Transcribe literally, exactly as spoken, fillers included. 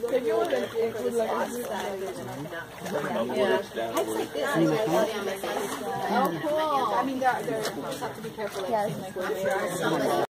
If you want to include like a yeah. Heights like this. Oh, cool. I mean, there, there have to be careful. Like, yes. Like,